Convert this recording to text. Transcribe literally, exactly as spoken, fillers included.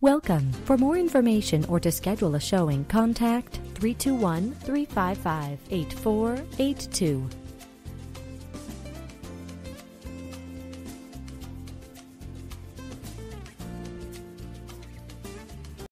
Welcome. For more information or to schedule a showing, contact three two one, three five five, eight four eight two.